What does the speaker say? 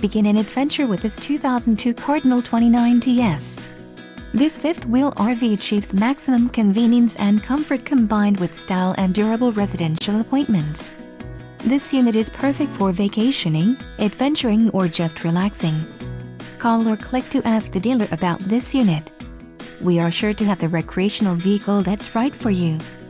Begin an adventure with this 2002 Cardinal 29TS. This fifth-wheel RV achieves maximum convenience and comfort combined with style and durable residential appointments. This unit is perfect for vacationing, adventuring, or just relaxing. Call or click to ask the dealer about this unit. We are sure to have the recreational vehicle that's right for you.